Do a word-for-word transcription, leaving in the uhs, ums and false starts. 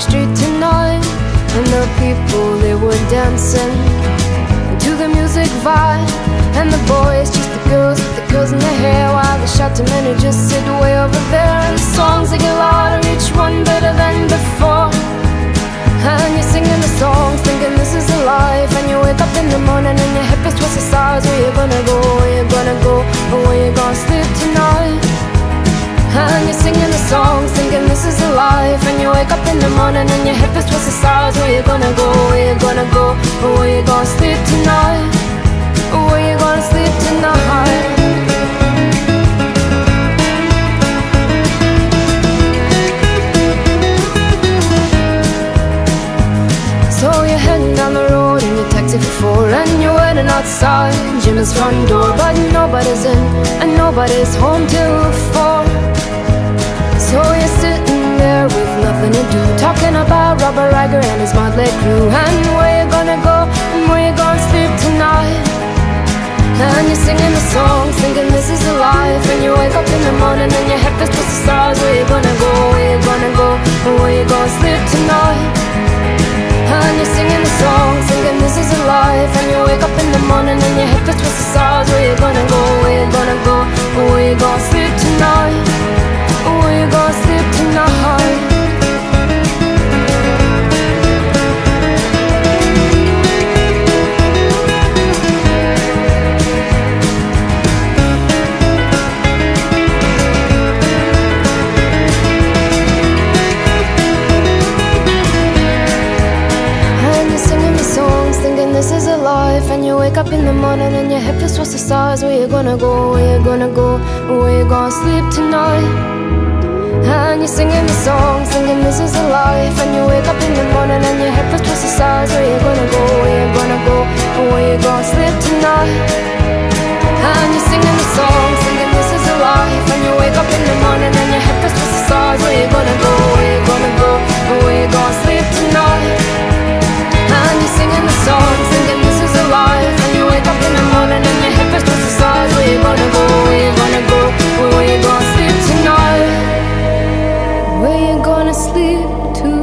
Street tonight, and the people, they were dancing to the music vibe. And the boys chased the girls with the girls in their hair, while the shouting men who just sit way over there. And the songs, they get louder, each one better than before. And you're singing the songs, thinking this is a life. And you wake up in the morning and your hip is twisted sides. Where you gonna go, where you gonna go, or where you gonna sleep tonight? And you're singing the songs, thinking this is a life. And you wake up in the morning and your hip is twisted sides. Where you gonna go, where you gonna go, or where you gonna sleep tonight? Or where you gonna sleep tonight? So you're heading down the road in your taxi for four, and you're waiting outside Jimmy's front door. But nobody's in and nobody's home till four. So you're sitting there with nothing to do, talking about Robert Riger and his motley crew. And where you gonna go and where you gonna sleep tonight? And you're singing the songs, thinking this is a life. And you wake up in the morning and your head feels twisted stars. Where you gonna go, where you gonna go, and where you gonna sleep tonight? And you're singing the songs, thinking this is a life. And you wake up in the morning and your head feels twisted stars. Where you gonna go, where you gonna go, and where you gonna sleep tonight? Where you gonna sleep tonight? This is a life. And you wake up in the morning and your head feels towards the stars. Where you gonna go, where you gonna go, where you gonna sleep tonight? And you're singing the songs, thinking this is a life. And you wake up in the morning and your head feels towards the stars. Where you gonna go, where you gonna go, where you gonna sleep tonight? And you're singing the songs, thinking this is a life. And you wake up in the morning and your head feels towards the stars. Where you gonna go, where you gonna go, where you gonna sleep tonight? And you're singing the songs, thinking this is a life. And you wake up in the morning and your head feels towards the stars. Where you gonna go, where you gonna go, where you gonna sleep tonight? Where you gonna sleep tonight?